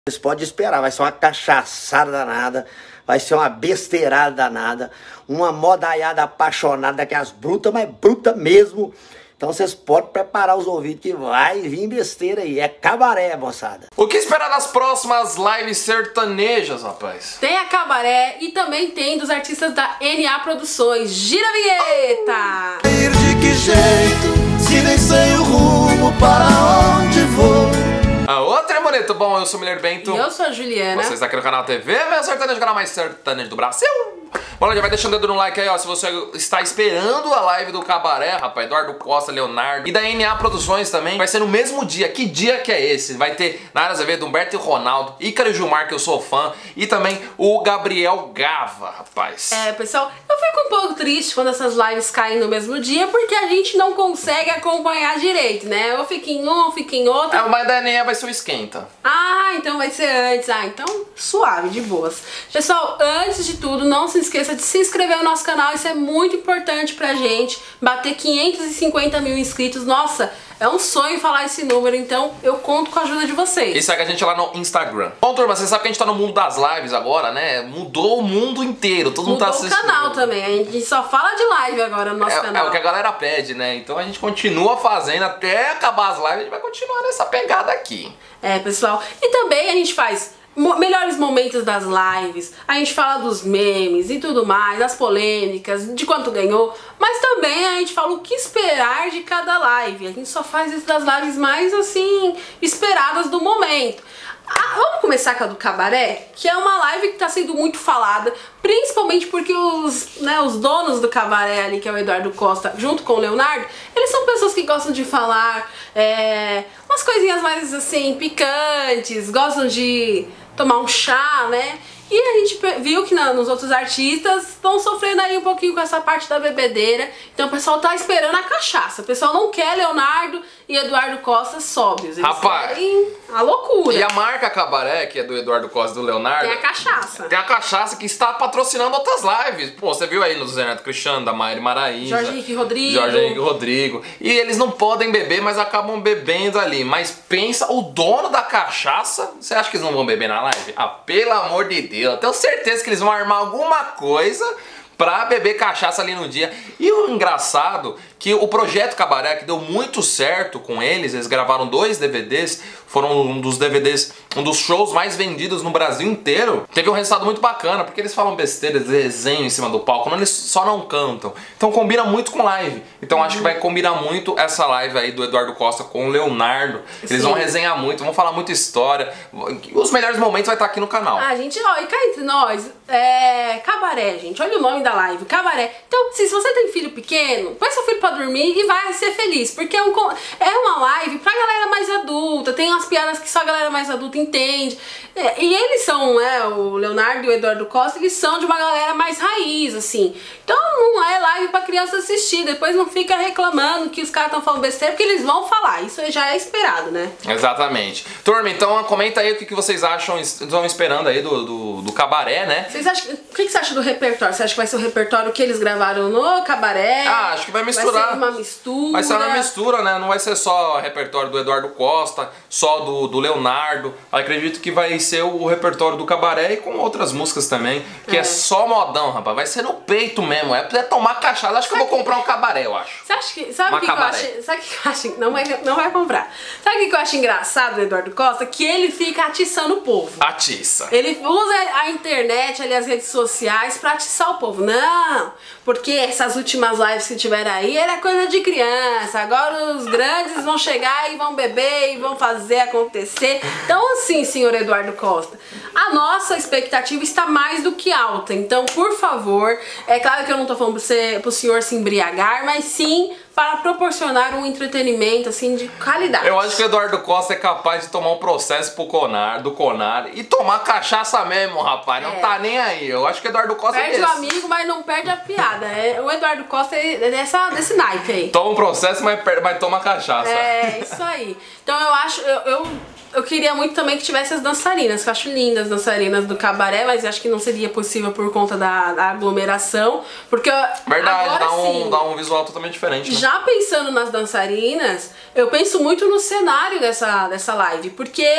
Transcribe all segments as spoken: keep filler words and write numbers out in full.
Vocês podem esperar, vai ser uma cachaçada danada, vai ser uma besteirada danada, uma modaiada apaixonada, que é as brutas, mas bruta mesmo. Então vocês podem preparar os ouvidos que vai vir besteira aí, é cabaré, moçada. O que esperar das próximas lives sertanejas, rapaz? Tem a cabaré e também tem dos artistas da N A Produções. Gira a vinheta! Ir de que jeito, se nem sei o rumo para onde vou. A outra é bonito. Bom, eu sou o Miller Bento. E eu sou a Juliana. Você está aqui no canal T V, meu sertanejo, canal mais sertanejo do Brasil. Bom, já vai deixando o dedo no like aí, ó, se você está esperando a live do Cabaré, rapaz, Eduardo Costa, Leonardo e da N A Produções também. Vai ser no mesmo dia. Que dia que é esse? Vai ter Nayara Azevedo, Humberto e Ronaldo, Ícaro e Gilmar, que eu sou fã, e também o Gabriel Gava, rapaz. É, pessoal, eu fico um pouco triste quando essas lives caem no mesmo dia, porque a gente não consegue acompanhar direito, né? Ou fica em um, ou fica em outro. É, mas da N A vai ser o esquenta. Ah, então vai ser antes. Ah, então suave, de boas. Pessoal, antes de tudo, não se esqueça de se inscrever no nosso canal, isso é muito importante pra gente. Bater quinhentos e cinquenta mil inscritos, nossa, é um sonho falar esse número, então eu conto com a ajuda de vocês. E segue a gente lá no Instagram. Bom, turma, você sabe que a gente tá no mundo das lives agora, né? Mudou o mundo inteiro, todo mundo Mudou tá assistindo. o canal também, a gente só fala de live agora no nosso é, canal. É o que a galera pede, né? Então a gente continua fazendo até acabar as lives, a gente vai continuar nessa pegada aqui. É, pessoal, e também a gente faz Mo melhores momentos das lives, a gente fala dos memes e tudo mais, das polêmicas, de quanto ganhou, mas também a gente fala o que esperar de cada live. A gente só faz isso das lives mais, assim, esperadas do momento. Ah, vamos começar com a do Cabaré, que é uma live que está sendo muito falada, principalmente porque os, né, os donos do Cabaré ali, que é o Eduardo Costa, junto com o Leonardo, eles são pessoas que gostam de falar é, umas coisinhas mais, assim, picantes, gostam de tomar um chá, né? E a gente viu que na, nos outros artistas estão sofrendo aí um pouquinho com essa parte da bebedeira. Então o pessoal tá esperando a cachaça. O pessoal não quer Leonardo e Eduardo Costa sóbrios. Eles Rapaz, querem a loucura. E a marca Cabaré, que é do Eduardo Costa e do Leonardo, tem a cachaça. Tem a cachaça que está patrocinando outras lives. Pô, você viu aí no Zé Neto Cristiano, da Maíra Maraíza, Jorge Henrique Rodrigo. Jorge Henrique Rodrigo. E eles não podem beber, mas acabam bebendo ali. Mas pensa, o dono da cachaça, você acha que eles não vão beber na live? Ah, pelo amor de Deus. Eu tenho certeza que eles vão armar alguma coisa pra beber cachaça ali no dia. E o engraçado que o projeto Cabaré, que deu muito certo com eles, eles gravaram dois D V Ds, foram um dos D V Ds, um dos shows mais vendidos no Brasil inteiro. Teve um resultado muito bacana, porque eles falam besteira, eles desenham em cima do palco, não, eles só não cantam. Então combina muito com live. Então uhum. acho que vai combinar muito essa live aí do Eduardo Costa com o Leonardo. Eles Sim. vão resenhar muito, vão falar muita história. Os melhores momentos vai estar aqui no canal. Ah, gente, ó, e cá entre nós, é... Cabaré, gente, olha o nome da live, Cabaré. Então, se você tem filho pequeno, põe seu filho pra dormir e vai ser feliz, porque é, um, é uma live pra galera mais adulta, tem umas piadas que só a galera mais adulta entende, é, e eles são, né, o Leonardo e o Eduardo Costa, eles são de uma galera mais raiz, assim, então não é live pra criança assistir, depois não fica reclamando que os caras estão falando besteira, porque eles vão falar, isso já é esperado, né? Exatamente. Turma, então comenta aí o que vocês acham, estão esperando aí do, do, do Cabaré, né? Vocês acham, o que você acha do repertório? Você acha que vai ser o repertório que eles gravaram no Cabaré? Ah, acho que vai misturar. Vai ser uma mistura. Vai ser uma mistura, né? Não vai ser só o repertório do Eduardo Costa, só do, do Leonardo. Eu acredito que vai ser o repertório do Cabaré e com outras músicas também, que é, é só modão, rapaz. Vai ser no peito mesmo. É pra tomar cachaça. Acho que sabe eu vou comprar um Cabaré, eu acho. Você acha que... Sabe o que, que eu acho? Sabe o que eu acho? Não vai, não vai comprar. Sabe o que eu acho engraçado do Eduardo Costa? Que ele fica atiçando o povo. Atiça. Ele usa a internet, ali, as redes sociais pra atiçar o povo. Não, porque essas últimas lives que tiveram aí era coisa de criança. Agora os grandes vão chegar e vão beber e vão fazer acontecer. Então assim, senhor Eduardo Costa, a nossa expectativa está mais do que alta. Então, por favor, é claro que eu não tô falando para o senhor se embriagar, mas sim para proporcionar um entretenimento assim de qualidade. Eu acho que o Eduardo Costa é capaz de tomar um processo pro Conar, do Conar e tomar cachaça mesmo, rapaz. Não é. tá nem aí. Eu acho que o Eduardo Costa perde é o amigo, mas não perde a piada. É, o Eduardo Costa é dessa, desse naipe aí. Toma um processo, mas, mas toma cachaça. É, isso aí. Então eu acho... eu, eu Eu queria muito também que tivesse as dançarinas, que eu acho lindas as dançarinas do Cabaré, mas acho que não seria possível por conta da, da aglomeração, porque verdade, agora, dá, um, sim, dá um visual totalmente diferente, né? Já pensando nas dançarinas, eu penso muito no cenário dessa, dessa live, porque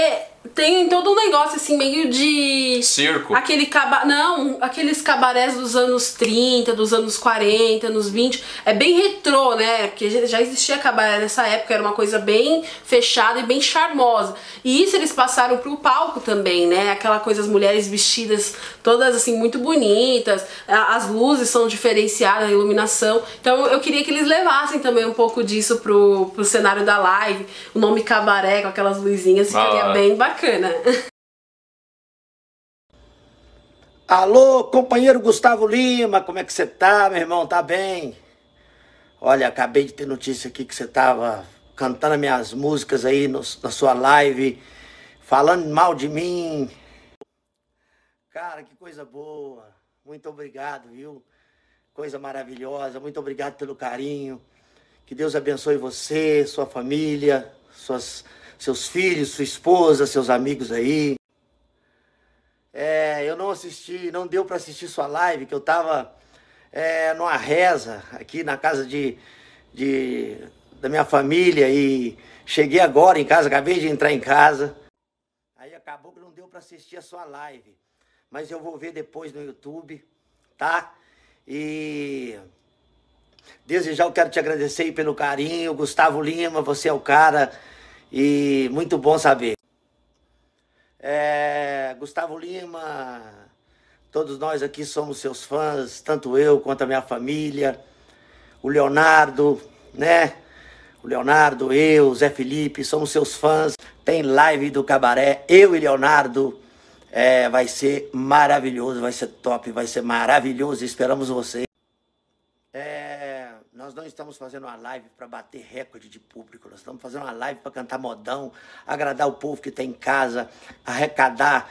tem todo um negócio assim, meio de... Circo. Aquele caba... Não, aqueles cabarés dos anos trinta, dos anos quarenta, anos vinte. É bem retrô, né? Porque já existia cabaré nessa época, era uma coisa bem fechada e bem charmosa. E isso eles passaram pro palco também, né? Aquela coisa, as mulheres vestidas todas assim, muito bonitas. As luzes são diferenciadas, a iluminação. Então eu queria que eles levassem também um pouco disso pro, pro cenário da live. O nome cabaré, com aquelas luzinhas, ficaria ah, bem bacana. Bacana. Alô, companheiro Gustavo Lima, como é que você tá, meu irmão? Tá bem? Olha, acabei de ter notícia aqui que você tava cantando minhas músicas aí no, na sua live, falando mal de mim. Cara, que coisa boa. Muito obrigado, viu? Coisa maravilhosa. Muito obrigado pelo carinho. Que Deus abençoe você, sua família, suas... seus filhos, sua esposa, seus amigos aí. É, eu não assisti, não deu para assistir sua live, que eu tava é, numa reza aqui na casa de, de, da minha família e cheguei agora em casa, acabei de entrar em casa. Aí acabou que não deu para assistir a sua live, mas eu vou ver depois no YouTube, tá? E desde já eu quero te agradecer aí pelo carinho, Gustavo Lima, você é o cara... E muito bom saber. É, Gustavo Lima, todos nós aqui somos seus fãs, tanto eu quanto a minha família. O Leonardo, né? O Leonardo, eu, Zé Felipe, somos seus fãs. Tem live do Cabaré, eu e Leonardo. É, vai ser maravilhoso, vai ser top, vai ser maravilhoso. Esperamos você. É, nós não estamos fazendo uma live para bater recorde de público, nós estamos fazendo uma live para cantar modão, agradar o povo que está em casa, arrecadar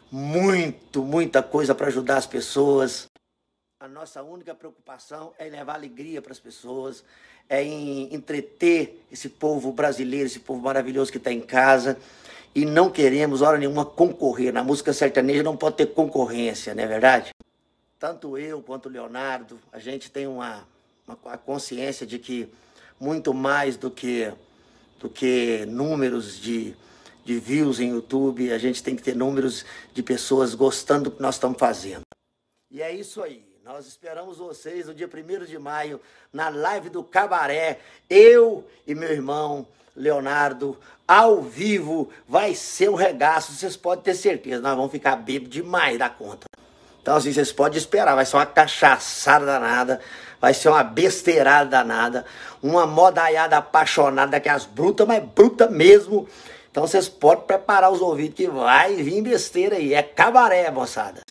muito, muita coisa para ajudar as pessoas. A nossa única preocupação é levar alegria para as pessoas, é em entreter esse povo brasileiro, esse povo maravilhoso que está em casa. E não queremos, hora nenhuma, concorrer. Na música sertaneja não pode ter concorrência, não é verdade? Tanto eu quanto o Leonardo, a gente tem uma, uma consciência de que muito mais do que, do que números de, de views em YouTube, a gente tem que ter números de pessoas gostando do que nós estamos fazendo. E é isso aí. Nós esperamos vocês no dia primeiro de maio, na live do Cabaré. Eu e meu irmão Leonardo, ao vivo, vai ser um regaço, vocês podem ter certeza. Nós vamos ficar bêbados demais da conta. Então, assim, vocês podem esperar, vai ser uma cachaçada danada, vai ser uma besteirada danada, uma modaiada apaixonada, que é as brutas, mas bruta mesmo. Então, vocês podem preparar os ouvidos, que vai vir besteira aí. É Cabaré, moçada.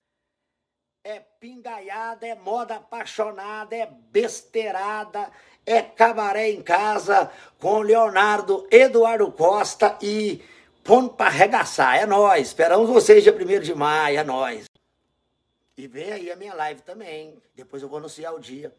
É pingaiada, é moda apaixonada, é besteirada, é Cabaré em casa, com Leonardo Eduardo Costa e pondo pra arregaçar. É nóis, esperamos vocês dia primeiro de maio, é nóis. E vem aí a minha live também, depois eu vou anunciar o dia.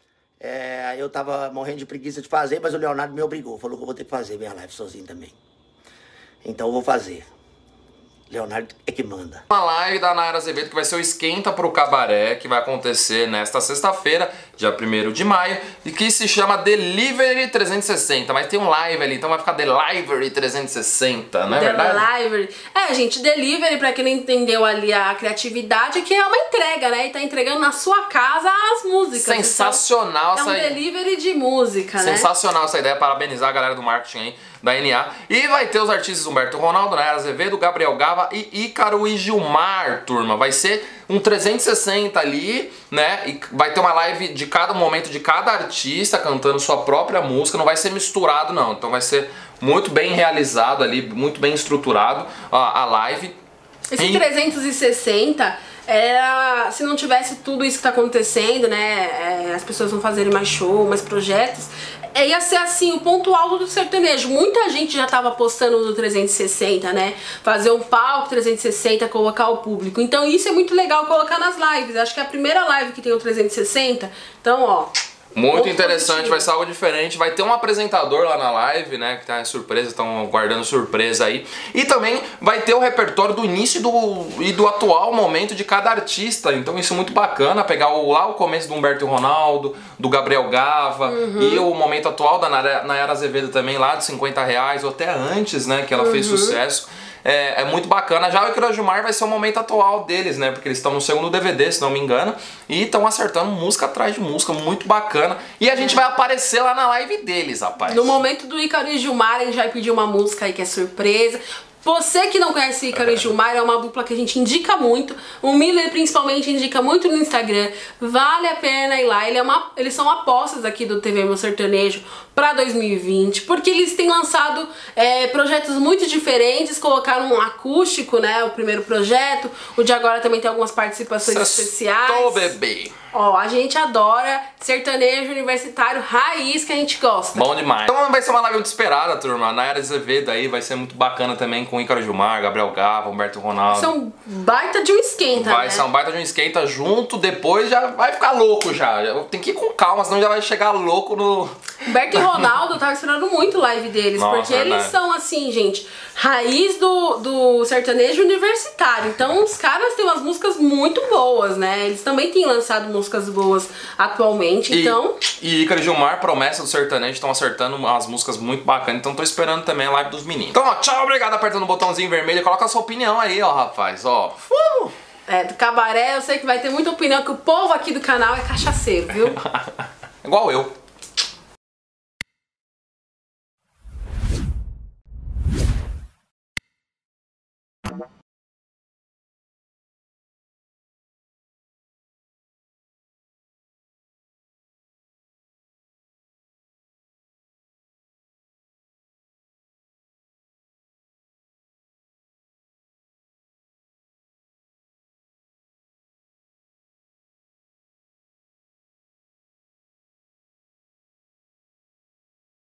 É, eu tava morrendo de preguiça de fazer, mas o Leonardo me obrigou, falou que eu vou ter que fazer minha live sozinho também. Então eu vou fazer. Leonardo é que manda. Uma live da Nayara Azevedo que vai ser o Esquenta pro Cabaré, que vai acontecer nesta sexta-feira, dia primeiro de maio, e que se chama Delivery trezentos e sessenta, mas tem um live ali, então vai ficar Delivery trezentos e sessenta, não é verdade? Delivery. É, gente, Delivery, pra quem não entendeu ali a criatividade, é que é uma entrega, né? E tá entregando na sua casa as músicas. Sensacional então, essa é um delivery de música, né? Sensacional essa ideia, parabenizar a galera do marketing aí, da N A. E vai ter os artistas Humberto Ronaldo, Nayara Azevedo, Gabriel Gava e Ícaro e Gilmar, turma. Vai ser um trezentos e sessenta ali, né? E vai ter uma live de cada momento de cada artista cantando sua própria música. Não vai ser misturado, não. Então vai ser muito bem realizado ali, muito bem estruturado a, a live. Esse e... trezentos e sessenta... Era, se não tivesse tudo isso que tá acontecendo, né, é, as pessoas vão fazerem mais show, mais projetos, é, ia ser assim, o ponto alto do sertanejo. Muita gente já tava postando no trezentos e sessenta, né, fazer um palco trezentos e sessenta, colocar o público. Então isso é muito legal colocar nas lives. Acho que é a primeira live que tem o trezentos e sessenta, então ó... Muito interessante, vai ser algo diferente. Vai ter um apresentador lá na live, né? Que tá surpresa, estão guardando surpresa aí. E também vai ter o repertório do início do, e do atual momento de cada artista. Então isso é muito bacana, pegar o, lá o começo do Humberto Ronaldo, do Gabriel Gava, uhum. E o momento atual da Nayara Azevedo também, lá de cinquenta reais, ou até antes, né? Que ela uhum. fez sucesso. é, é muito bacana. Já o Ícaro Gilmar vai ser o momento atual deles, né? Porque eles estão no segundo D V D, se não me engano, e estão acertando música atrás de música, muito bacana. E a gente vai aparecer lá na live deles, rapaz. No momento do Ícaro e Gilmar, a gente vai pedir uma música aí que é surpresa. Você que não conhece Ícaro e Gilmar, é uma dupla que a gente indica muito. O Miller principalmente indica muito no Instagram. Vale a pena ir lá. Ele é uma, eles são apostas aqui do T V Meu Sertanejo para dois mil e vinte, porque eles têm lançado é, projetos muito diferentes. Colocaram um acústico, né? O primeiro projeto. O de agora também tem algumas participações Sextou, especiais. bebê. Ó, a gente adora sertanejo universitário raiz que a gente gosta. Bom demais. Então vai ser uma live muito esperada, turma. Nayara Azevedo aí vai ser muito bacana também, com Ícaro Gilmar, Gabriel Gava, Humberto Ronaldo. Vai ser um baita de um esquenta, Vai né? ser um baita de um esquenta junto, depois já vai ficar louco já. Tem que ir com calma, senão já vai chegar louco no... Humberto e Ronaldo, eu tava esperando muito live deles, Nossa, porque eles verdade. são assim, gente, raiz do, do sertanejo universitário. Então os caras têm umas músicas muito boas, né? Eles também têm lançado músicas boas atualmente, E, então... e Ícaro e Gilmar, promessa do sertanejo, estão acertando umas músicas muito bacanas, então tô esperando também a live dos meninos. Então, ó, tchau, obrigado, apertando o botãozinho vermelho e coloca a sua opinião aí, ó, rapaz, ó. Uh! É, do cabaré eu sei que vai ter muita opinião, que o povo aqui do canal é cachaceiro, viu? Igual eu.